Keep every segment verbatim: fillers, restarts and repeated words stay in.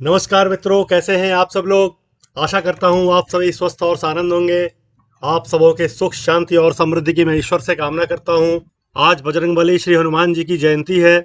नमस्कार मित्रों, कैसे हैं आप सब लोग। आशा करता हूं आप सभी स्वस्थ और आनंद होंगे। आप सबों के सुख शांति और समृद्धि की मैं ईश्वर से कामना करता हूं। आज बजरंगबली श्री हनुमान जी की जयंती है,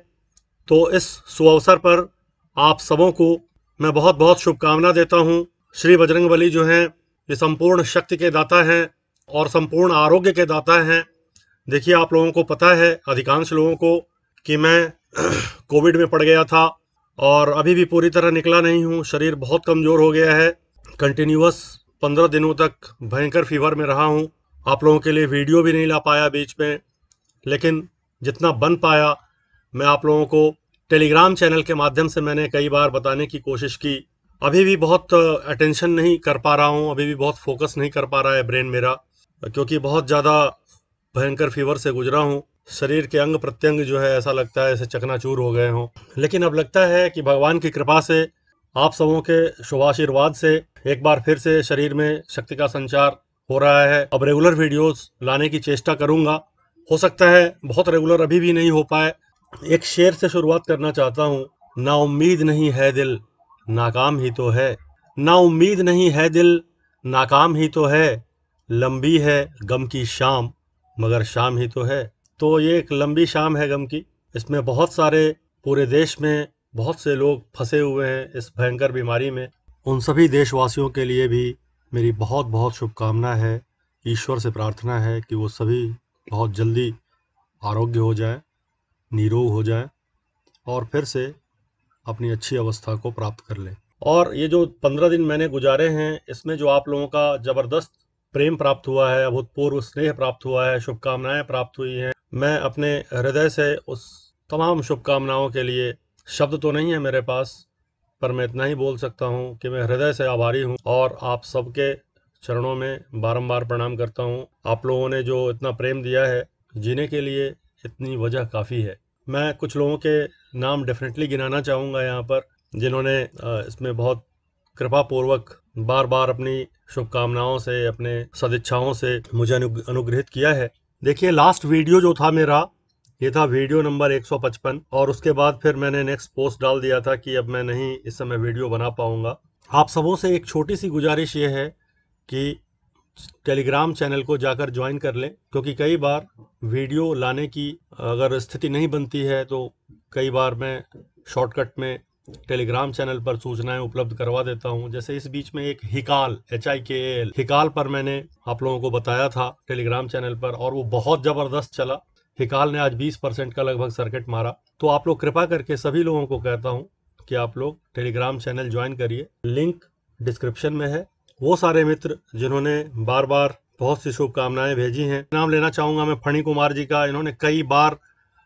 तो इस सुअवसर पर आप सबों को मैं बहुत बहुत शुभकामना देता हूं। श्री बजरंगबली जो हैं ये संपूर्ण शक्ति के दाता हैं और संपूर्ण आरोग्य के दाता हैं। देखिए, आप लोगों को पता है, अधिकांश लोगों को, कि मैं कोविड में पड़ गया था और अभी भी पूरी तरह निकला नहीं हूँ। शरीर बहुत कमज़ोर हो गया है। कंटिन्यूअस पंद्रह दिनों तक भयंकर फीवर में रहा हूँ। आप लोगों के लिए वीडियो भी नहीं ला पाया बीच में, लेकिन जितना बन पाया मैं आप लोगों को टेलीग्राम चैनल के माध्यम से मैंने कई बार बताने की कोशिश की। अभी भी बहुत अटेंशन नहीं कर पा रहा हूँ, अभी भी बहुत फोकस नहीं कर पा रहा है ब्रेन मेरा, क्योंकि बहुत ज़्यादा भयंकर फीवर से गुजरा हूँ। शरीर के अंग प्रत्यंग जो है ऐसा लगता है जैसे चकनाचूर हो गए हों। लेकिन अब लगता है कि भगवान की कृपा से, आप सबों के शुभाशीर्वाद से एक बार फिर से शरीर में शक्ति का संचार हो रहा है। अब रेगुलर वीडियोस लाने की चेष्टा करूंगा। हो सकता है बहुत रेगुलर अभी भी नहीं हो पाए। एक शेर से शुरुआत करना चाहता हूँ। ना उम्मीद नहीं है दिल, नाकाम ही तो है। ना उम्मीद नहीं है दिल, नाकाम ही तो है। लंबी है गम की शाम, मगर शाम ही तो है। तो ये एक लंबी शाम है गम की। इसमें बहुत सारे, पूरे देश में बहुत से लोग फंसे हुए हैं इस भयंकर बीमारी में। उन सभी देशवासियों के लिए भी मेरी बहुत बहुत शुभकामना है। ईश्वर से प्रार्थना है कि वो सभी बहुत जल्दी आरोग्य हो जाए, निरोग हो जाए और फिर से अपनी अच्छी अवस्था को प्राप्त कर लें। और ये जो पंद्रह दिन मैंने गुजारे हैं, इसमें जो आप लोगों का ज़बरदस्त प्रेम प्राप्त हुआ है, अभूतपूर्व स्नेह प्राप्त हुआ है, शुभकामनाएं प्राप्त हुई हैं, मैं अपने हृदय से उस तमाम शुभकामनाओं के लिए, शब्द तो नहीं है मेरे पास, पर मैं इतना ही बोल सकता हूँ कि मैं हृदय से आभारी हूँ और आप सबके चरणों में बारंबार प्रणाम करता हूँ। आप लोगों ने जो इतना प्रेम दिया है, जीने के लिए इतनी वजह काफ़ी है। मैं कुछ लोगों के नाम डेफिनेटली गिनाना चाहूँगा यहाँ पर, जिन्होंने इसमें बहुत कृपापूर्वक बार बार अपनी शुभकामनाओं से, अपने सदिच्छाओं से मुझे अनुग्रहित किया है। देखिए, लास्ट वीडियो जो था मेरा, ये था वीडियो नंबर एक सौ पचपन, और उसके बाद फिर मैंने नेक्स्ट पोस्ट डाल दिया था कि अब मैं नहीं इस समय वीडियो बना पाऊंगा। आप सबों से एक छोटी सी गुजारिश ये है कि टेलीग्राम चैनल को जाकर ज्वाइन कर लें, क्योंकि कई बार वीडियो लाने की अगर स्थिति नहीं बनती है तो कई बार मैं शॉर्टकट में टेलीग्राम चैनल पर सूचनाएं उपलब्ध करवा देता हूं। जैसे इस बीच में एक हिकाल, एच आई के एल हिकाल पर मैंने आप लोगों को बताया था टेलीग्राम चैनल पर, और वो बहुत ज़बरदस्त चला। हिकाल ने आज बीस परसेंट का लगभग सर्किट मारा। तो आप लोग कृपा करके, सभी लोगों को कहता हूं कि आप लोग टेलीग्राम चैनल ज्वाइन करिए, लिंक डिस्क्रिप्शन में है। वो सारे मित्र जिन्होंने बार बार बहुत सी शुभकामनाएं भेजी हैं, नाम लेना चाहूँगा मैं फणी कुमार जी का। इन्होंने कई बार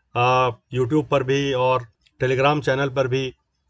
यूट्यूब पर भी और टेलीग्राम चैनल पर भी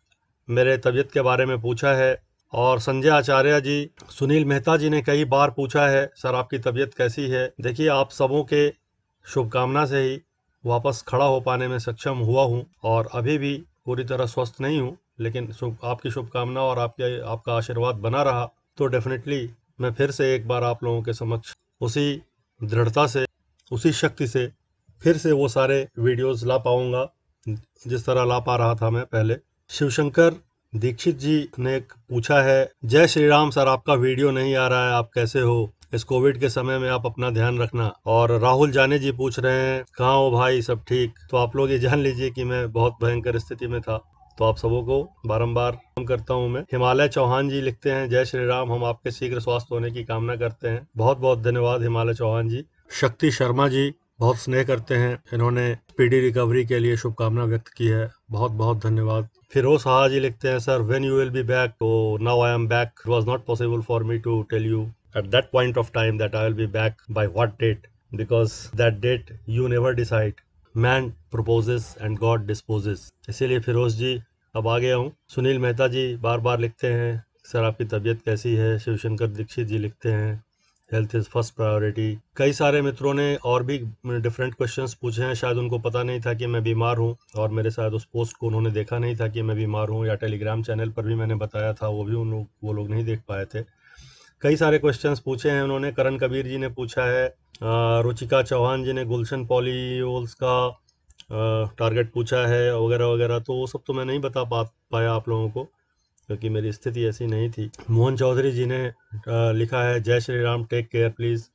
मेरे तबीयत के बारे में पूछा है। और संजय आचार्य जी, सुनील मेहता जी ने कई बार पूछा है, सर आपकी तबीयत कैसी है। देखिए, आप सबों के शुभकामना से ही वापस खड़ा हो पाने में सक्षम हुआ हूँ, और अभी भी पूरी तरह स्वस्थ नहीं हूँ, लेकिन आपकी शुभकामना और आपके आपका आशीर्वाद बना रहा तो डेफिनेटली मैं फिर से एक बार आप लोगों के समक्ष उसी दृढ़ता से, उसी शक्ति से फिर से वो सारे वीडियोस ला पाऊंगा जिस तरह ला पा रहा था मैं पहले। शिवशंकर दीक्षित जी ने पूछा है, जय श्री राम सर, आपका वीडियो नहीं आ रहा है, आप कैसे हो? इस कोविड के समय में आप अपना ध्यान रखना। और राहुल जाने जी पूछ रहे हैं, कहाँ हो भाई, सब ठीक? तो आप लोग ये जान लीजिए कि मैं बहुत भयंकर स्थिति में था। तो आप सबों को बारंबार करता हूं मैं। हिमालय चौहान जी लिखते हैं, जय श्री राम, हम आपके शीघ्र स्वास्थ्य होने की कामना करते हैं। बहुत बहुत धन्यवाद हिमालय चौहान जी। शक्ति शर्मा जी बहुत स्नेह करते हैं, इन्होंने स्पीडी रिकवरी के लिए शुभकामना व्यक्त की है, बहुत बहुत धन्यवाद। फिरोज शाह जी लिखते हैं, sir when you will be back? तो now I am back. It was not possible for me to tell you at that point of time that I will be back by what date, because that date you never decide. Man proposes and God disposes. इसीलिए फिरोज जी अब आ गया हूँ। सुनील मेहता जी बार बार लिखते हैं, sir आपकी तबीयत कैसी है? शिवशंकर दीक्षित जी लिखते हैं, हेल्थ इज़ फर्स्ट प्रायोरिटी। कई सारे मित्रों ने और भी डिफरेंट क्वेश्चंस पूछे हैं, शायद उनको पता नहीं था कि मैं बीमार हूँ, और मेरे शायद उस पोस्ट को उन्होंने देखा नहीं था कि मैं बीमार हूँ, या टेलीग्राम चैनल पर भी मैंने बताया था, वो भी उन लोग वो लोग नहीं देख पाए थे। कई सारे क्वेश्चंस पूछे हैं उन्होंने। करण कबीर जी ने पूछा है, रुचिका चौहान जी ने गुलशन पॉलीओल्स का टारगेट पूछा है, वगैरह वगैरह। तो वो सब तो मैं नहीं बता पा पाया आप लोगों को, क्योंकि मेरी स्थिति ऐसी नहीं थी। मोहन चौधरी जी ने आ, लिखा है जय Shri Ram, take care please,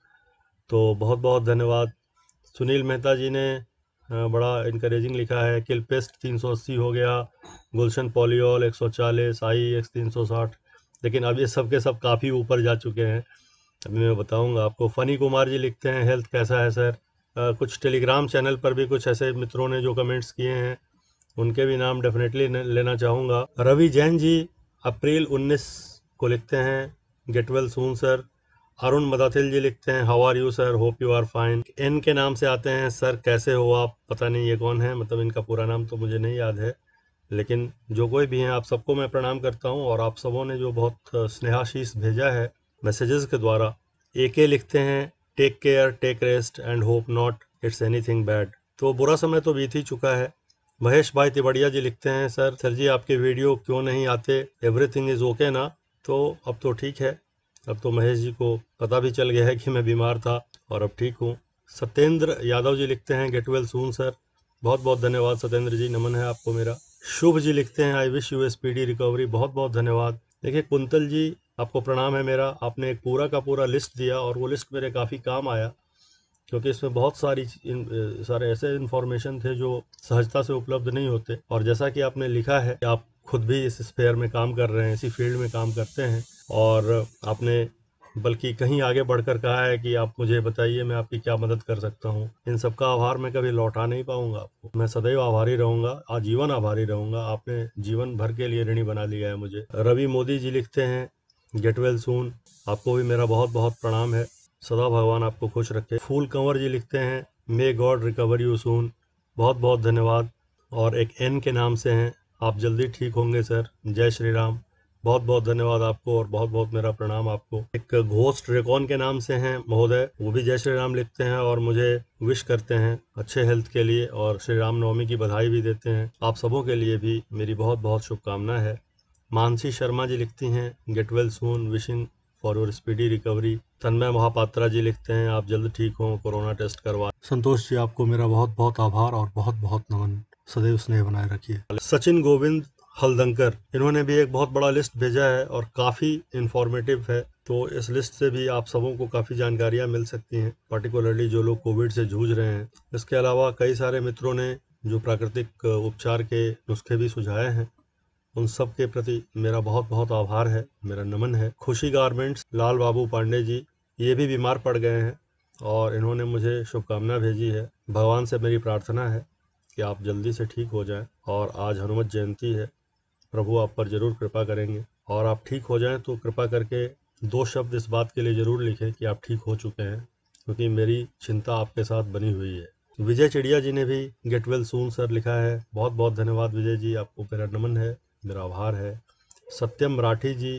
तो बहुत बहुत धन्यवाद। सुनील मेहता जी ने आ, बड़ा इनकरेजिंग लिखा है, किलपेस्ट तीन सौ अस्सी हो गया, गुलशन पॉलीऑल एक सौ चालीस, आई एक्स तीन सौ साठ, लेकिन अब ये सब के सब काफ़ी ऊपर जा चुके हैं, अभी मैं बताऊंगा आपको। फनी कुमार जी लिखते हैं हेल्थ कैसा है सर। आ, कुछ टेलीग्राम चैनल पर भी कुछ ऐसे मित्रों ने जो कमेंट्स किए हैं उनके भी नाम डेफिनेटली लेना चाहूँगा। रवि जैन जी अप्रैल उन्नीस को लिखते हैं get well soon sir. Arun Madathil ji लिखते हैं how are you sir, hope you are fine. N K नाम से आते हैं सर कैसे हो आप, पता नहीं ये कौन है, मतलब इनका पूरा नाम तो मुझे नहीं याद है, लेकिन जो कोई भी हैं आप सबको मैं प्रणाम करता हूँ। और आप सबों ने जो बहुत स्नेहाशीष भेजा है मैसेजेस के द्वारा। ए के लिखते हैं take care, take rest and hope not it's anything bad. तो बुरा समय तो बीत ही चुका है। महेश भाई तिवड़िया जी लिखते हैं सर सर जी आपके वीडियो क्यों नहीं आते, एवरीथिंग इज़ ओके ना। तो अब तो ठीक है, अब तो महेश जी को पता भी चल गया है कि मैं बीमार था और अब ठीक हूँ। सत्येंद्र यादव जी लिखते हैं गेट वेल सून सर, बहुत बहुत धन्यवाद सत्येंद्र जी, नमन है आपको मेरा। शुभ जी लिखते हैं I wish you speedy recovery, बहुत बहुत धन्यवाद। देखिए कुंतल जी आपको प्रणाम है मेरा, आपने एक पूरा का पूरा लिस्ट दिया और वो लिस्ट मेरे काफ़ी काम आया, क्योंकि इसमें बहुत सारी इन, सारे ऐसे इन्फॉर्मेशन थे जो सहजता से उपलब्ध नहीं होते। और जैसा कि आपने लिखा है कि आप खुद भी इस स्फेयर में काम कर रहे हैं, इसी फील्ड में काम करते हैं, और आपने बल्कि कहीं आगे बढ़कर कहा है कि आप मुझे बताइए मैं आपकी क्या मदद कर सकता हूँ। इन सब का आभार मैं कभी लौटा नहीं पाऊंगा आपको, मैं सदैव आभारी रहूंगा, आजीवन आभारी रहूंगा। आपने जीवन भर के लिए ऋणी बना लिया है मुझे। रवि मोदी जी लिखते हैं गेट वेल सून, आपको भी मेरा बहुत बहुत प्रणाम है, सदा भगवान आपको खुश रखे। फूल कंवर जी लिखते हैं may God recover you soon, बहुत बहुत धन्यवाद। और एक एन के नाम से हैं, आप जल्दी ठीक होंगे सर, जय श्री राम, बहुत बहुत धन्यवाद आपको और बहुत बहुत मेरा प्रणाम आपको। एक घोस्ट रेकॉन के नाम से हैं महोदय, वो भी जय श्री राम लिखते हैं और मुझे विश करते हैं अच्छे हेल्थ के लिए और श्री राम नवमी की बधाई भी देते हैं। आप सबों के लिए भी मेरी बहुत बहुत शुभकामना है। मानसी शर्मा जी लिखती हैं get well soon, wishing for your speedy recovery. Tanmay Mahapatra ji लिखते हैं आप जल्द ठीक हों, कोरोना टेस्ट करवा। संतोष जी आपको मेरा बहुत बहुत आभार और बहुत बहुत नमन, सदैव स्नेह बनाए रखिए। सचिन गोविंद हलदंकर, इन्होंने भी एक बहुत बड़ा लिस्ट भेजा है और काफ़ी इंफॉर्मेटिव है, तो इस लिस्ट से भी आप सबों को काफ़ी जानकारियाँ मिल सकती हैं, पर्टिकुलरली जो लोग कोविड से जूझ रहे हैं। इसके अलावा कई सारे मित्रों ने जो प्राकृतिक उपचार के नुस्खे भी सुझाए हैं, उन सब के प्रति मेरा बहुत बहुत आभार है, मेरा नमन है। खुशी गारमेंट्स लाल बाबू पांडे जी, ये भी बीमार पड़ गए हैं और इन्होंने मुझे शुभकामना भेजी है। भगवान से मेरी प्रार्थना है कि आप जल्दी से ठीक हो जाएं, और आज हनुमत जयंती है, प्रभु आप पर ज़रूर कृपा करेंगे और आप ठीक हो जाएं तो कृपा करके दो शब्द इस बात के लिए ज़रूर लिखें कि आप ठीक हो चुके हैं, क्योंकि मेरी चिंता आपके साथ बनी हुई है। विजय चिड़िया जी ने भी गेट वेल सून सर लिखा है, बहुत बहुत धन्यवाद विजय जी, आपको मेरा नमन है, मेरा आभार है। सत्यम राठी जी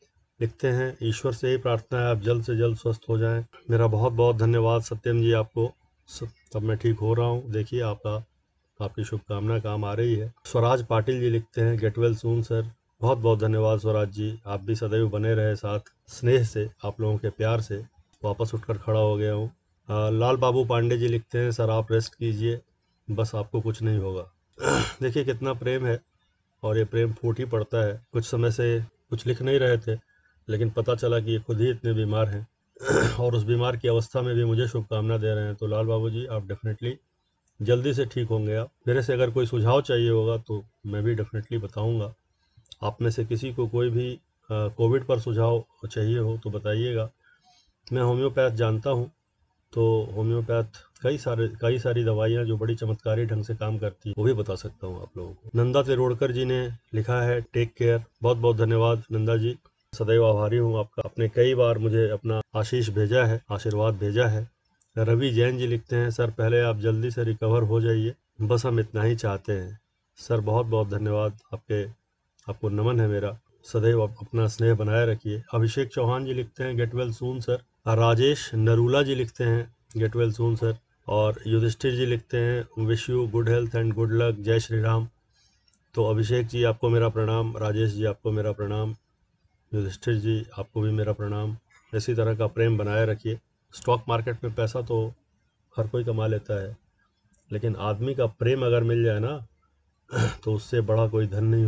लिखते हैं ईश्वर से ही प्रार्थना है आप जल्द से जल्द स्वस्थ हो जाएं, मेरा बहुत बहुत धन्यवाद सत्यम जी आपको, तब मैं ठीक हो रहा हूँ, देखिए आपका आपकी शुभकामना काम आ रही है। स्वराज पाटिल जी लिखते हैं गेट वेल सून सर, बहुत बहुत धन्यवाद स्वराज जी, आप भी सदैव बने रहे साथ, स्नेह से, आप लोगों के प्यार से वापस उठकर खड़ा हो गया हूँ। लाल बाबू पांडे जी लिखते हैं सर आप रेस्ट कीजिए, बस आपको कुछ नहीं होगा। देखिए कितना प्रेम है और ये प्रेम फूट ही पड़ता है। कुछ समय से कुछ लिख नहीं रहे थे, लेकिन पता चला कि ये खुद ही इतने बीमार हैं और उस बीमार की अवस्था में भी मुझे शुभकामना दे रहे हैं। तो लाल बाबू जी आप डेफिनेटली जल्दी से ठीक होंगे। आप मेरे से अगर कोई सुझाव चाहिए होगा तो मैं भी डेफिनेटली बताऊंगा। आप में से किसी को कोई भी कोविड पर सुझाव चाहिए हो तो बताइएगा। मैं होम्योपैथ जानता हूँ, तो होम्योपैथ कई सारे कई सारी दवाइयाँ जो बड़ी चमत्कारी ढंग से काम करती है वो भी बता सकता हूँ आप लोगों को। नंदा तिरोड़कर जी ने लिखा है टेक केयर, बहुत बहुत धन्यवाद नंदा जी, सदैव आभारी हूँ आपका, आपने कई बार मुझे अपना आशीष भेजा है, आशीर्वाद भेजा है। रवि जैन जी लिखते हैं सर पहले आप जल्दी से रिकवर हो जाइए, बस हम इतना ही चाहते हैं। सर बहुत बहुत धन्यवाद, आपके आपको नमन है मेरा, सदैव आप अपना स्नेह बनाए रखिए। अभिषेक चौहान जी लिखते हैं get well soon sir. Rajesh Narula ji लिखते हैं गेट वेल सून सर। और युधिष्ठिर जी लिखते हैं wish you good health and good luck, जय श्री राम। तो अभिषेक जी आपको मेरा प्रणाम, राजेश जी आपको मेरा प्रणाम, युधिष्ठिर जी आपको भी मेरा प्रणाम। इसी तरह का प्रेम बनाए रखिए। स्टॉक मार्केट में पैसा तो हर कोई कमा लेता है, लेकिन आदमी का प्रेम अगर मिल जाए ना तो उससे बड़ा कोई धन नहीं होता।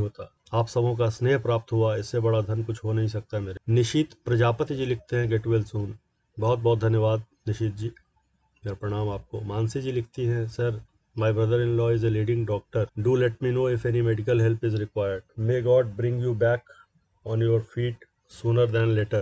आप सबों का स्नेह प्राप्त हुआ, इससे बड़ा धन कुछ हो नहीं सकता मेरे। निशित प्रजापति जी लिखते हैं गेट वेल सून, बहुत बहुत धन्यवाद निशित जी, मेरा प्रणाम आपको। मानसी जी लिखती हैं sir my brother in law is a leading doctor, do let me know if any medical help is required, may God bring you back on your feet sooner than later,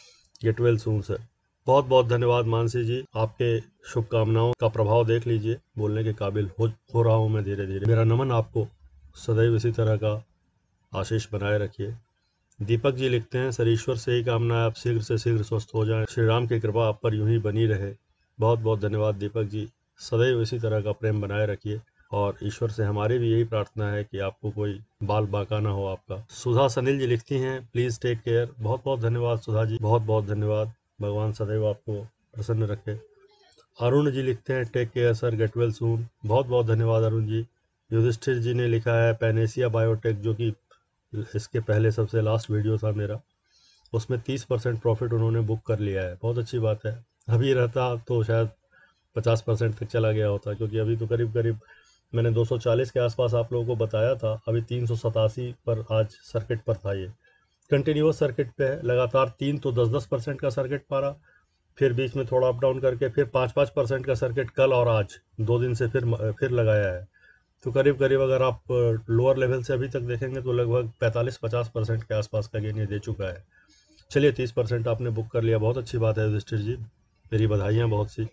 get well soon sir. बहुत बहुत धन्यवाद मानसी जी, आपके शुभकामनाओं का प्रभाव देख लीजिए, बोलने के काबिल हो, हो रहा हूँ मैं धीरे धीरे। मेरा नमन आपको, सदैव इसी तरह का आशीष बनाए रखिए। दीपक जी लिखते हैं सर ईश्वर से ही कामना है आप शीघ्र से शीघ्र स्वस्थ हो जाएं, श्री राम की कृपा आप पर यूं ही बनी रहे। बहुत बहुत धन्यवाद दीपक जी, सदैव इसी तरह का प्रेम बनाए रखिए, और ईश्वर से हमारी भी यही प्रार्थना है कि आपको कोई बाल बाका ना हो आपका। सुधा सनील जी लिखती हैं प्लीज़ टेक केयर, बहुत बहुत धन्यवाद सुधा जी, बहुत बहुत धन्यवाद, भगवान सदैव आपको प्रसन्न रखे। अरुण जी लिखते हैं take care sir, get well soon, बहुत बहुत धन्यवाद अरुण जी। युधिष्ठिर जी ने लिखा है पैनेसिया बायोटेक, जो कि इसके पहले सबसे लास्ट वीडियो था मेरा, उसमें तीस परसेंट प्रॉफिट उन्होंने बुक कर लिया है, बहुत अच्छी बात है। अभी रहता तो शायद पचास परसेंट तक चला गया होता, क्योंकि अभी तो करीब करीब मैंने दो सौ चालीस के आसपास आप लोगों को बताया था, अभी तीन सौ सतासी पर आज सर्किट पर था। ये कंटिन्यूस सर्किट पे है, लगातार तीन तो दस दस परसेंट का सर्किट पारा, फिर बीच में थोड़ा अप डाउन करके फिर पाँच पाँच परसेंट का सर्किट कल और आज दो दिन से फिर फिर लगाया है। तो करीब करीब अगर आप लोअर लेवल से अभी तक देखेंगे तो लगभग पैंतालीस पचास परसेंट के आसपास का गेन ये दे चुका है। चलिए तीस परसेंट आपने बुक कर लिया, बहुत अच्छी बात है युधिष्ठिर जी, मेरी बधाइयाँ बहुत सी।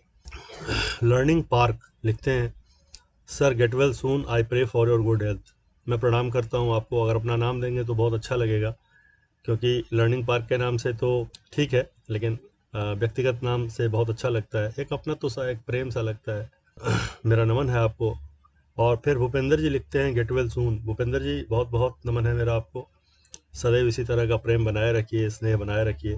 लर्निंग पार्क लिखते हैं sir get well soon, I pray for your good health. मैं प्रणाम करता हूँ आपको, अगर अपना नाम देंगे तो बहुत अच्छा लगेगा, क्योंकि लर्निंग पार्क के नाम से तो ठीक है, लेकिन व्यक्तिगत नाम से बहुत अच्छा लगता है, एक अपना तो सा एक प्रेम सा लगता है। मेरा नमन है आपको। और फिर भूपेंद्र जी लिखते हैं get well soon, Bhupendra ji बहुत बहुत नमन है मेरा आपको, सदैव इसी तरह का प्रेम बनाए रखिए, स्नेह बनाए रखिए।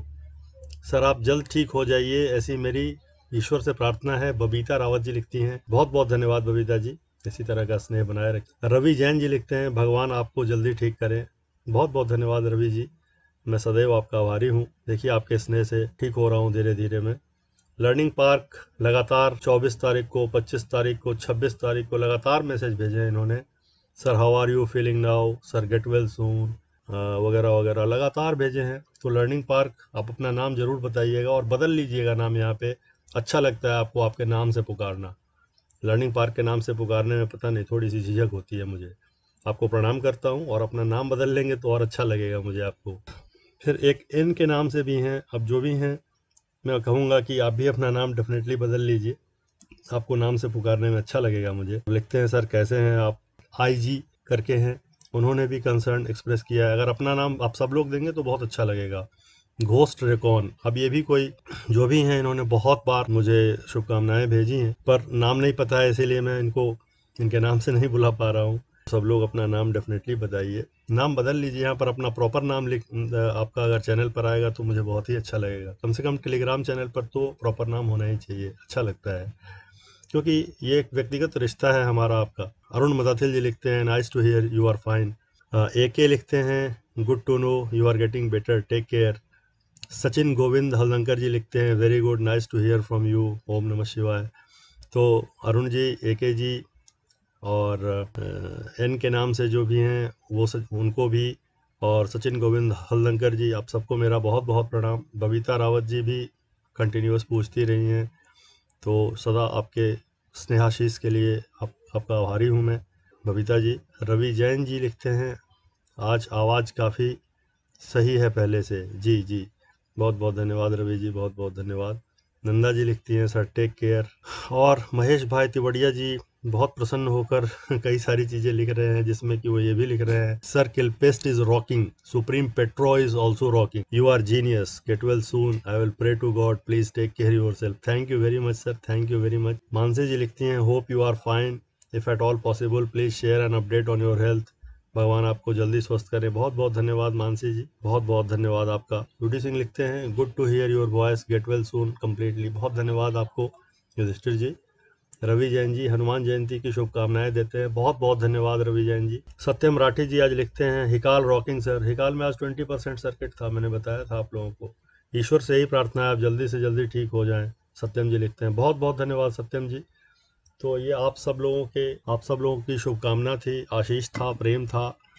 सर आप जल्द ठीक हो जाइए, ऐसी मेरी ईश्वर से प्रार्थना है, बबीता रावत जी लिखती हैं, बहुत बहुत धन्यवाद बबीता जी, इसी तरह का स्नेह बनाए रखें। रवि जैन जी लिखते हैं भगवान आपको जल्दी ठीक करें, बहुत बहुत धन्यवाद रवि जी, मैं सदैव आपका आभारी हूँ। देखिए आपके स्नेह से ठीक हो रहा हूँ धीरे धीरे मैं। लर्निंग पार्क लगातार चौबीस तारीख को, पच्चीस तारीख को, छब्बीस तारीख को लगातार मैसेज भेजे हैं इन्होंने, sir how are you feeling now, sir get well soon वगैरह वगैरह लगातार भेजे हैं। तो लर्निंग पार्क आप अपना नाम ज़रूर बताइएगा और बदल लीजिएगा नाम, यहाँ पे अच्छा लगता है आपको आपके नाम से पुकारना। लर्निंग पार्क के नाम से पुकारने में पता नहीं थोड़ी सी झिझक होती है मुझे। आपको प्रणाम करता हूँ, और अपना नाम बदल लेंगे तो और अच्छा लगेगा मुझे आपको। फिर एक एन के नाम से भी हैं, अब जो भी हैं मैं कहूँगा कि आप भी अपना नाम डेफिनेटली बदल लीजिए, आपको नाम से पुकारने में अच्छा लगेगा मुझे। लिखते हैं सर कैसे हैं आप, आई जी करके हैं, उन्होंने भी कंसर्न एक्सप्रेस किया है, अगर अपना नाम आप सब लोग देंगे तो बहुत अच्छा लगेगा। घोस्ट रेकॉन, अब ये भी कोई जो भी हैं इन्होंने बहुत बार मुझे शुभकामनाएं भेजी हैं, पर नाम नहीं पता है इसीलिए मैं इनको इनके नाम से नहीं बुला पा रहा हूँ। सब लोग अपना नाम डेफिनेटली बताइए, नाम बदल लीजिए, यहाँ पर अपना प्रॉपर नाम लिख आपका अगर चैनल पर आएगा तो मुझे बहुत ही अच्छा लगेगा। कम से कम टेलीग्राम चैनल पर तो प्रॉपर नाम होना ही चाहिए, अच्छा लगता है, क्योंकि ये एक व्यक्तिगत रिश्ता है हमारा आपका। अरुण मदाथिल जी लिखते हैं nice to hear you are fine. A K लिखते हैं good to know you are getting better, take care. Sachin Govind Haldankar ji लिखते हैं very good, nice to hear from you, ओम नमः शिवाय। तो अरुण जी, ए के जी और एन के नाम से जो भी हैं वो सच, उनको भी, और सचिन गोविंद हलदंकर जी आप सबको मेरा बहुत बहुत प्रणाम। बबीता रावत जी भी कंटिन्यूस पूछती रही हैं, तो सदा आपके स्नेहाशीष के लिए आप, आपका आभारी हूँ मैं बबीता जी। रवि जैन जी लिखते हैं आज आवाज़ काफ़ी सही है पहले से, जी जी बहुत बहुत धन्यवाद रवि जी, बहुत बहुत धन्यवाद। नंदा जी लिखती हैं सर टेक केयर। और महेश भाई तिवड़िया जी बहुत प्रसन्न होकर कई सारी चीज़ें लिख रहे हैं, जिसमें कि वो ये भी लिख रहे हैं sir Kilpest is rocking, supreme petro is also rocking, you are genius, get well soon, I will pray to God, please take care yourself. Thank you very much sir, thank you very much. Mansi ji लिखती हैं hope you are fine, if at all possible please share an update on your health, भगवान आपको जल्दी स्वस्थ करे। बहुत बहुत धन्यवाद मानसी जी, बहुत बहुत धन्यवाद आपका। यूडी सिंह लिखते हैं good to hear your voice, get well soon completely, बहुत धन्यवाद आपको युधिष्ठिर जी। रवि जैन जी हनुमान जयंती की शुभकामनाएं देते हैं, बहुत बहुत धन्यवाद रवि जैन जी। सत्यम राठी जी आज लिखते हैं हिकाल रॉकिंग सर, हिकाल में आज ट्वेंटी परसेंट सर्किट था, मैंने बताया था आप लोगों को, ईश्वर से ही प्रार्थना है आप जल्दी से जल्दी ठीक हो जाएं। सत्यम जी लिखते हैं बहुत बहुत धन्यवाद सत्यम जी। तो ये आप सब लोगों के आप सब लोगों की शुभकामना थी, आशीष था, प्रेम था,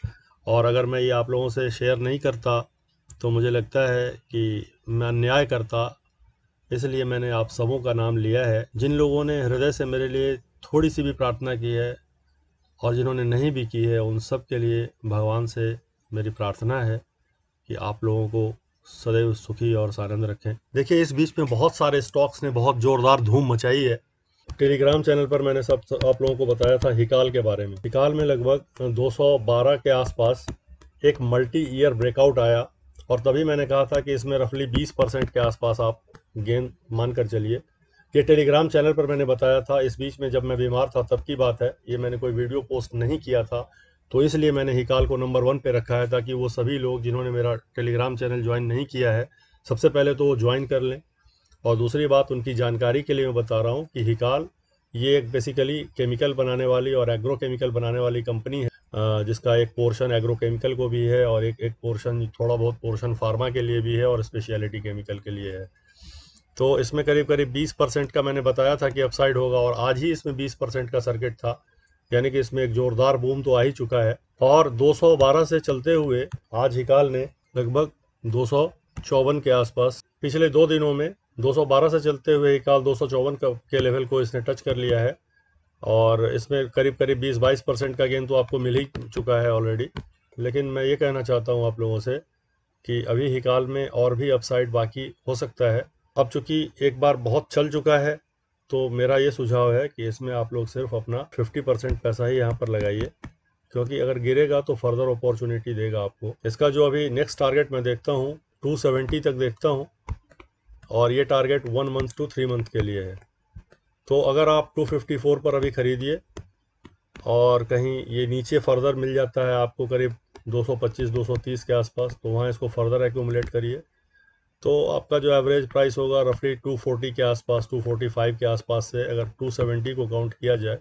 और अगर मैं ये आप लोगों से शेयर नहीं करता तो मुझे लगता है कि मैं अन्याय करता। इसलिए मैंने आप सबों का नाम लिया है। जिन लोगों ने हृदय से मेरे लिए थोड़ी सी भी प्रार्थना की है और जिन्होंने नहीं भी की है, उन सब के लिए भगवान से मेरी प्रार्थना है कि आप लोगों को सदैव सुखी और सानंद रखें। देखिए, इस बीच में बहुत सारे स्टॉक्स ने बहुत ज़ोरदार धूम मचाई है। टेलीग्राम चैनल पर मैंने सब आप लोगों को बताया था हिकाल के बारे में। हिकाल में लगभग दो सौ बारह के आसपास एक मल्टी ईयर ब्रेकआउट आया और तभी मैंने कहा था कि इसमें रफली बीस परसेंट के आसपास आप गेन मान कर चलिए। ये टेलीग्राम चैनल पर मैंने बताया था। इस बीच में जब मैं बीमार था तब की बात है, ये मैंने कोई वीडियो पोस्ट नहीं किया था, तो इसलिए मैंने हिकाल को नंबर वन पे रखा है ताकि वो सभी लोग जिन्होंने मेरा टेलीग्राम चैनल ज्वाइन नहीं किया है, सबसे पहले तो वो ज्वाइन कर लें। और दूसरी बात, उनकी जानकारी के लिए मैं बता रहा हूँ कि हिकाल ये एक बेसिकली केमिकल बनाने वाली और एग्रो केमिकल बनाने वाली कंपनी है, जिसका एक पोर्शन एग्रो केमिकल को भी है और एक एक पोर्शन, थोड़ा बहुत पोर्शन फार्मा के लिए भी है और स्पेशलिटी केमिकल के लिए है। तो इसमें करीब करीब बीस परसेंट का मैंने बताया था कि अपसाइड होगा और आज ही इसमें बीस परसेंट का सर्किट था, यानी कि इसमें एक जोरदार बूम तो आ ही चुका है। और दो सौ बारह से चलते हुए आज हिकाल ने लगभग दो सौ चौवन के आसपास, पिछले दो दिनों में दो सौ बारह से चलते हुए हिकाल दो सौ चौवन के लेवल को इसने टच कर लिया है और इसमें करीब करीब बीस बाईस परसेंट का गेन तो आपको मिल ही चुका है ऑलरेडी। लेकिन मैं ये कहना चाहता हूँ आप लोगों से कि अभी हिकाल में और भी अपसाइड बाकी हो सकता है। अब चूंकि एक बार बहुत चल चुका है तो मेरा ये सुझाव है कि इसमें आप लोग सिर्फ अपना पचास परसेंट पैसा ही यहाँ पर लगाइए, क्योंकि अगर गिरेगा तो फर्दर अपॉर्चुनिटी देगा आपको। इसका जो अभी नेक्स्ट टारगेट मैं देखता हूँ दो सौ सत्तर तक देखता हूँ और ये target one month two three month के लिए है। तो अगर आप दो सौ चौवन पर अभी खरीदिए और कहीं ये नीचे फर्दर मिल जाता है आपको करीब दो सौ पच्चीस दो सौ तीस के आसपास, तो वहाँ इसको फर्दर एक्यूमुलेट करिए। तो आपका जो एवरेज प्राइस होगा रफली दो सौ चालीस के आसपास, दो सौ पैंतालीस के आसपास से अगर दो सौ सत्तर को काउंट किया जाए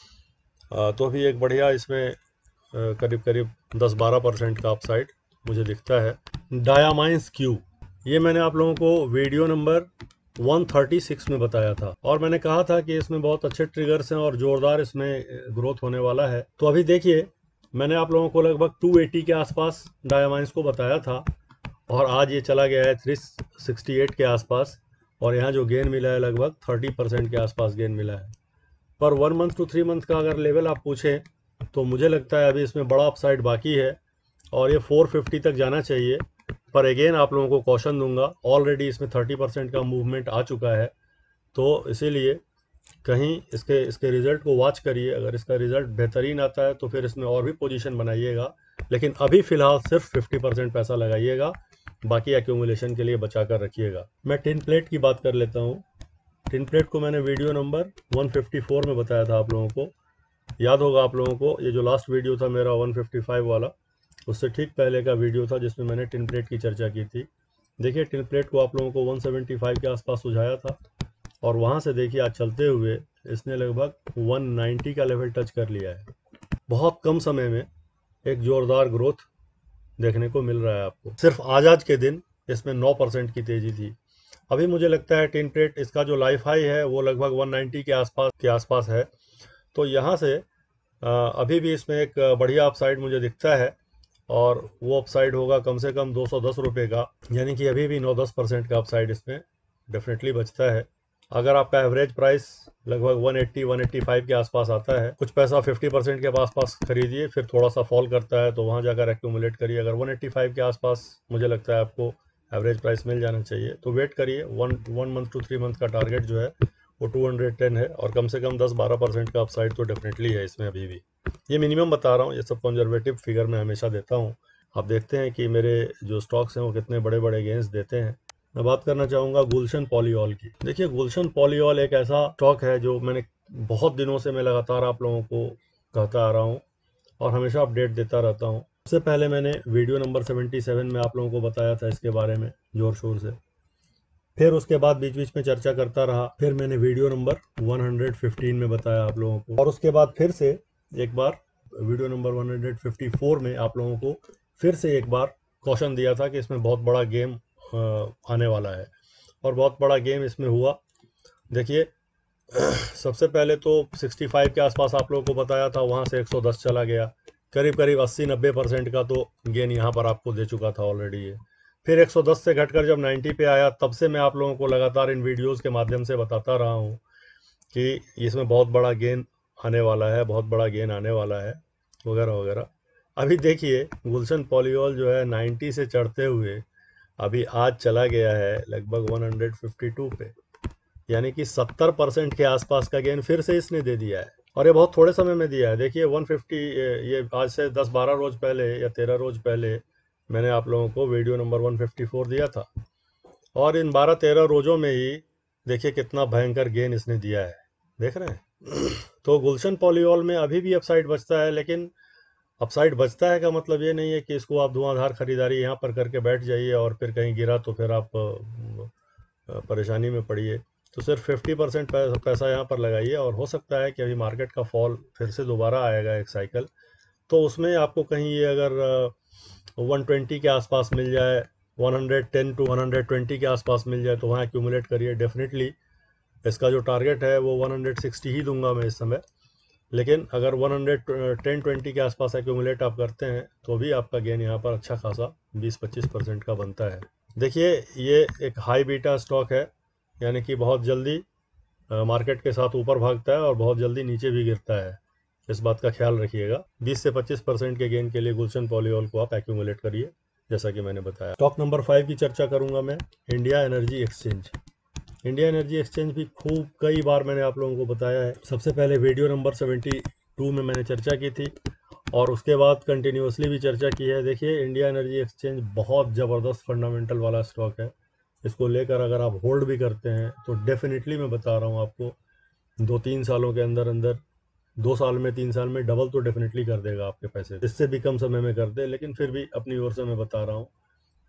तो अभी एक बढ़िया इसमें करीब करीब दस बारह परसेंट का अपसाइड मुझे दिखता है। डायामाइंस क्यू, ये मैंने आप लोगों को वीडियो नंबर एक सौ छत्तीस में बताया था और मैंने कहा था कि इसमें बहुत अच्छे ट्रिगर्स हैं और ज़ोरदार इसमें ग्रोथ होने वाला है। तो अभी देखिए, मैंने आप लोगों को लगभग दो सौ अस्सी के आसपास डायामाइंस को बताया था और आज ये चला गया है तीन सौ अड़सठ के आसपास और यहाँ जो गेन मिला है लगभग तीस परसेंट के आसपास गेन मिला है। पर one month two three month का अगर लेवल आप पूछें तो मुझे लगता है अभी इसमें बड़ा अपसाइड बाकी है और ये चार सौ पचास तक जाना चाहिए। पर अगेन आप लोगों को कॉशन दूंगा, ऑलरेडी इसमें तीस परसेंट का मूवमेंट आ चुका है, तो इसीलिए कहीं इसके इसके रिज़ल्ट को वॉच करिए। अगर इसका रिज़ल्ट बेहतरीन आता है तो फिर इसमें और भी पोजीशन बनाइएगा, लेकिन अभी फ़िलहाल सिर्फ पचास परसेंट पैसा लगाइएगा, बाकी एक्यूमुलेशन के लिए बचा कर रखिएगा। मैं टिन प्लेट की बात कर लेता हूँ। टिन प्लेट को मैंने वीडियो नंबर एक सौ चौवन में बताया था आप लोगों को, याद होगा आप लोगों को। ये जो लास्ट वीडियो था मेरा एक सौ पचपन वाला, उससे ठीक पहले का वीडियो था जिसमें मैंने टिन प्लेट की चर्चा की थी। देखिए, टिन प्लेट को आप लोगों को एक सौ पचहत्तर के आसपास सुझाया था और वहाँ से देखिए आज चलते हुए इसने लगभग एक सौ नब्बे का लेवल टच कर लिया है। बहुत कम समय में एक ज़ोरदार ग्रोथ देखने को मिल रहा है आपको। सिर्फ आज आज के दिन इसमें नौ परसेंट की तेज़ी थी। अभी मुझे लगता है टिन प्लेट इसका जो लाइफ हाई है वो लगभग एक सौ नब्बे के आसपास के आसपास है, तो यहाँ से आ, अभी भी इसमें एक बढ़िया अपसाइड मुझे दिखता है और वो अपसाइड होगा कम से कम दो सौ दस रुपये का, यानी कि अभी भी नौ दस परसेंट का अपसाइड इसमें डेफिनेटली बचता है। अगर आपका एवरेज प्राइस लगभग एक सौ अस्सी एक सौ पचासी के आसपास आता है, कुछ पैसा पचास परसेंट के पास पास खरीदिए, फिर थोड़ा सा फॉल करता है तो वहाँ जाकर एक्यूमुलेट करिए। अगर एक सौ पचासी के आसपास मुझे लगता है आपको एवरेज प्राइस मिल जाना चाहिए, तो वेट करिए। One one month two three month का टारगेट जो है वो दो सौ दस है और कम से कम दस बारह परसेंट का अपसाइड तो डेफिनेटली है इसमें अभी भी। ये मिनिमम बता रहा हूँ, ये सब कंजर्वेटिव फिगर मैं हमेशा देता हूँ। आप देखते हैं कि मेरे जो स्टॉक्स हैं वो कितने बड़े बड़े गेंस देते हैं। मैं बात करना चाहूँगा गुलशन पॉलीऑल की। देखिए, गुलशन पॉलीऑल एक ऐसा स्टॉक है जो मैंने बहुत दिनों से मैं लगातार आप लोगों को कहता आ रहा हूँ और हमेशा अपडेट देता रहता हूँ। सबसे पहले मैंने वीडियो नंबर सतहत्तर में आप लोगों को बताया था इसके बारे में ज़ोर शोर से, फिर उसके बाद बीच बीच में चर्चा करता रहा, फिर मैंने वीडियो नंबर एक सौ पंद्रह में बताया आप लोगों को, और उसके बाद फिर से एक बार वीडियो नंबर एक सौ चौवन में आप लोगों को फिर से एक बार कॉशन दिया था कि इसमें बहुत बड़ा गेम आने वाला है और बहुत बड़ा गेम इसमें हुआ। देखिए, सबसे पहले तो पैंसठ के आसपास आप लोगों को बताया था, वहाँ से एक सौ दस चला गया, करीब करीब अस्सी नब्बे परसेंट का तो गेन यहाँ पर आपको दे चुका था ऑलरेडी ये। फिर एक सौ दस से घटकर जब नब्बे पे आया, तब से मैं आप लोगों को लगातार इन वीडियोस के माध्यम से बताता रहा हूँ कि इसमें बहुत बड़ा गेन आने वाला है, बहुत बड़ा गेन आने वाला है, वगैरह वगैरह। अभी देखिए गुलशन पॉलीओल जो है नब्बे से चढ़ते हुए अभी आज चला गया है लगभग एक सौ बावन पे, यानी कि सत्तर परसेंट के आसपास का गेन फिर से इसने दे दिया है, और ये बहुत थोड़े समय में दिया है। देखिए एक सौ पचास, ये आज से दस बारह रोज पहले या तेरह रोज पहले मैंने आप लोगों को वीडियो नंबर एक सौ चौवन दिया था, और इन बारह तेरह रोजों में ही देखिए कितना भयंकर गेन इसने दिया है, देख रहे हैं। तो गुलशन पॉलीओल में अभी भी अपसाइड बचता है, लेकिन अपसाइड बचता है का मतलब ये नहीं है कि इसको आप धुआंधार खरीदारी यहाँ पर करके बैठ जाइए और फिर कहीं गिरा तो फिर आप परेशानी में पड़िए। तो सिर्फ पचास परसेंट पैसा यहाँ पर लगाइए, और हो सकता है कि अभी मार्केट का फॉल फिर से दोबारा आएगा एक साइकिल, तो उसमें आपको कहीं ये अगर एक सौ बीस के आसपास मिल जाए, एक सौ दस टू एक सौ बीस के आसपास मिल जाए, तो वहाँ एक्यूमुलेट करिए। डेफिनेटली इसका जो टारगेट है वो एक सौ साठ ही दूंगा मैं इस समय, लेकिन अगर एक सौ दस बीस के आसपास एक्यूमुलेट आप करते हैं तो भी आपका गेन यहाँ पर अच्छा खासा बीस पच्चीस परसेंट का बनता है। देखिए ये एक हाई बीटा स्टॉक है, यानी कि बहुत जल्दी मार्केट के साथ ऊपर भागता है और बहुत जल्दी नीचे भी गिरता है, इस बात का ख्याल रखिएगा। बीस से पच्चीस परसेंट के गेन के लिए गुलशन पॉलीओल को आप एक्यूमुलेट करिए, जैसा कि मैंने बताया। स्टॉक नंबर फाइव की चर्चा करूंगा मैं, India energy exchange. India energy exchange भी खूब कई बार मैंने आप लोगों को बताया है। सबसे पहले वीडियो नंबर बहत्तर में मैंने चर्चा की थी, और उसके बाद कंटिन्यूसली भी चर्चा की है। देखिए इंडिया एनर्जी एक्सचेंज बहुत ज़बरदस्त फंडामेंटल वाला स्टॉक है। इसको लेकर अगर आप होल्ड भी करते हैं तो डेफिनेटली मैं बता रहा हूँ आपको, दो तीन सालों के अंदर अंदर, दो साल में तीन साल में डबल तो डेफिनेटली कर देगा आपके पैसे, इससे भी कम समय में कर दे, लेकिन फिर भी अपनी ओर से मैं बता रहा हूँ।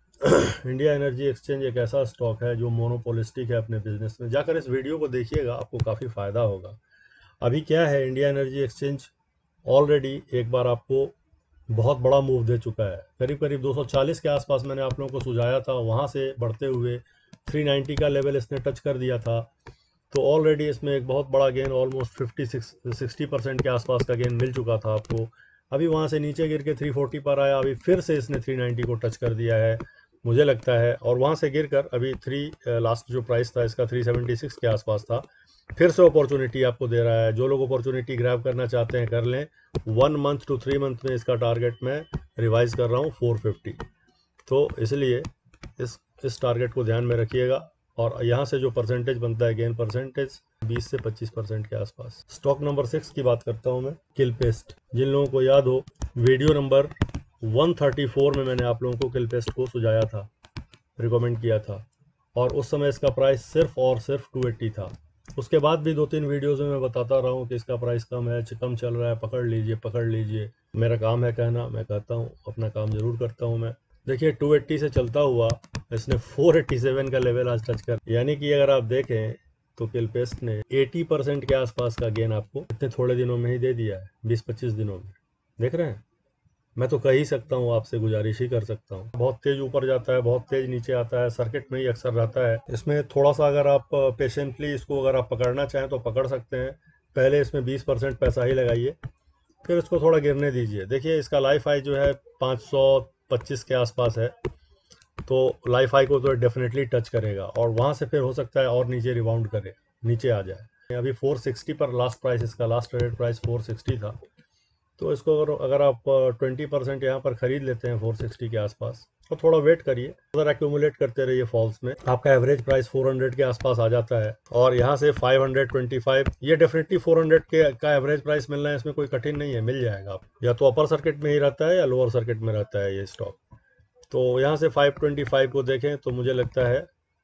इंडिया एनर्जी एक्सचेंज एक ऐसा स्टॉक है जो मोनोपोलिस्टिक है अपने बिजनेस में। जाकर इस वीडियो को देखिएगा, आपको काफ़ी फ़ायदा होगा। अभी क्या है, इंडिया एनर्जी एक्सचेंज ऑलरेडी एक बार आपको बहुत बड़ा मूव दे चुका है। करीब करीब दो सौ चालीस के आसपास मैंने आप लोगों को सुझाया था, वहाँ से बढ़ते हुए तीन सौ नब्बे का लेवल इसने टच कर दिया था। तो ऑलरेडी इसमें एक बहुत बड़ा gain, almost fifty six sixty percent के आसपास का गेन मिल चुका था आपको। अभी वहाँ से नीचे गिर के तीन सौ चालीस पर आया, अभी फिर से इसने तीन सौ नब्बे को टच कर दिया है मुझे लगता है, और वहाँ से गिरकर अभी थ्री लास्ट जो प्राइस था इसका तीन सौ छिहत्तर के आसपास था। फिर से अपॉर्चुनिटी आपको दे रहा है। जो लोग अपॉर्चुनिटी ग्रैब करना चाहते हैं कर लें। One month two three month में इसका टारगेट मैं रिवाइज कर रहा हूँ चार सौ पचास, तो इसलिए इस इस टारगेट को ध्यान में रखिएगा। और यहाँ से जो परसेंटेज बनता है गेन परसेंटेज बीस से पच्चीस परसेंट के आसपास। स्टॉक नंबर सिक्स की बात करता हूँ मैं, किलपेस्ट। जिन लोगों को याद हो, वीडियो नंबर एक सौ चौंतीस में मैंने आप लोगों को किलपेस्ट को सुझाया था, रिकमेंड किया था, और उस समय इसका प्राइस सिर्फ और सिर्फ दो सौ अस्सी था। उसके बाद भी दो तीन वीडियोज़ में मैं बताता रहा हूँ कि इसका प्राइस कम है, कम चल रहा है, पकड़ लीजिए पकड़ लीजिए। मेरा काम है कहना, मैं कहता हूँ, अपना काम जरूर करता हूँ मैं। देखिए दो सौ अस्सी से चलता हुआ इसने चार सौ सत्तासी का लेवल आज टच कर, यानी कि अगर आप देखें तो किलपेस्ट ने अस्सी परसेंट के आसपास का गेन आपको इतने थोड़े दिनों में ही दे दिया है, बीस पच्चीस दिनों में। देख रहे हैं, मैं तो कह ही सकता हूँ, आपसे गुजारिश ही कर सकता हूँ। बहुत तेज ऊपर जाता है, बहुत तेज नीचे आता है, सर्किट में ही अक्सर रहता है। इसमें थोड़ा सा अगर आप पेशेंटली इसको अगर आप पकड़ना चाहें तो पकड़ सकते हैं। पहले इसमें बीस परसेंट पैसा ही लगाइए, फिर इसको थोड़ा गिरने दीजिए। देखिए इसका लाइफ हाई जो है पाँच सौ पच्चीस के आसपास है, तो लाइफ हाई को तो डेफिनेटली टच करेगा, और वहाँ से फिर हो सकता है और नीचे रिबाउंड करे, नीचे आ जाए। अभी चार सौ साठ पर लास्ट प्राइस, इसका लास्ट ट्रेडेड प्राइस चार सौ साठ था। तो इसको अगर अगर आप बीस परसेंट यहाँ पर ख़रीद लेते हैं चार सौ साठ के आसपास, तो थोड़ा वेट करिए, अगर एक्यूमुलेट करते रहिए फॉल्स में, आपका एवरेज प्राइस चार सौ के आसपास आ जाता है। और यहाँ से पाँच सौ पच्चीस, ये डेफिनेटली चार सौ के का एवरेज प्राइस मिलना है, इसमें कोई कठिन नहीं है, मिल जाएगा आप। या तो अपर सर्किट में ही रहता है या लोअर सर्किट में रहता है ये स्टॉक। तो यहाँ से पाँच सौ पच्चीस को देखें तो मुझे लगता है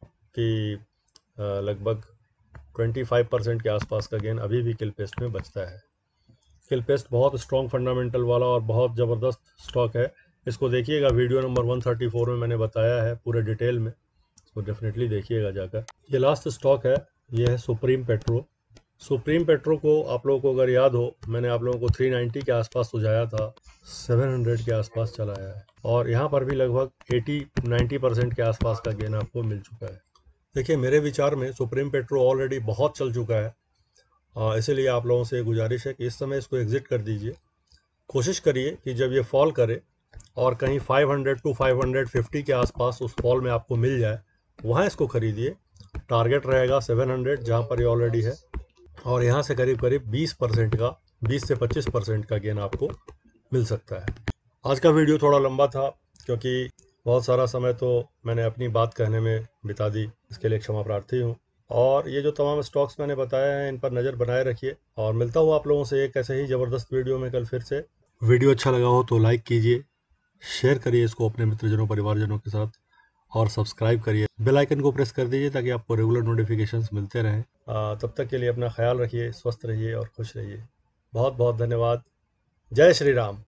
कि लगभग पच्चीस परसेंट के आसपास का गेन अभी भी किलपेस्ट में बचता है। किलपेस्ट बहुत स्ट्रॉन्ग फंडामेंटल वाला और बहुत ज़बरदस्त स्टॉक है। इसको देखिएगा, वीडियो नंबर एक सौ चौंतीस में मैंने बताया है पूरे डिटेल में, इसको डेफिनेटली देखिएगा जाकर। ये लास्ट स्टॉक है, ये है सुप्रीम पेट्रो। सुप्रीम पेट्रो को आप लोगों को अगर याद हो, मैंने आप लोगों को तीन सौ नब्बे के आसपास सुझाया था, सात सौ के आसपास चला आया है, और यहाँ पर भी लगभग अस्सी नब्बे परसेंट के आसपास का गेन आपको मिल चुका है। देखिए मेरे विचार में सुप्रीम पेट्रो ऑलरेडी बहुत चल चुका है, इसीलिए आप लोगों से गुजारिश है कि इस समय इसको एग्जिट कर दीजिए। कोशिश करिए कि जब ये फॉल करे और कहीं five hundred to five fifty के आसपास उस फॉल में आपको मिल जाए, वहाँ इसको खरीदिए। टारगेट रहेगा सेवन हंड्रेड, जहाँ पर ये ऑलरेडी है, और यहाँ से करीब करीब बीस परसेंट का बीस से पच्चीस परसेंट का गेन आपको मिल सकता है। आज का वीडियो थोड़ा लंबा था क्योंकि बहुत सारा समय तो मैंने अपनी बात कहने में बिता दी, इसके लिए क्षमा प्रार्थी हूँ। और ये जो तमाम स्टॉक्स मैंने बताए हैं, इन पर नज़र बनाए रखिए, और मिलता हूँ आप लोगों से एक ऐसे ही ज़बरदस्त वीडियो में कल फिर से। वीडियो अच्छा लगा हो तो लाइक कीजिए, शेयर करिए इसको अपने मित्रजनों परिवारजनों के साथ, और सब्सक्राइब करिए, बेल आइकन को प्रेस कर दीजिए ताकि आपको रेगुलर नोटिफिकेशंस मिलते रहें। तब तक के लिए अपना ख्याल रखिए, स्वस्थ रहिए और खुश रहिए। बहुत बहुत धन्यवाद। जय श्री राम।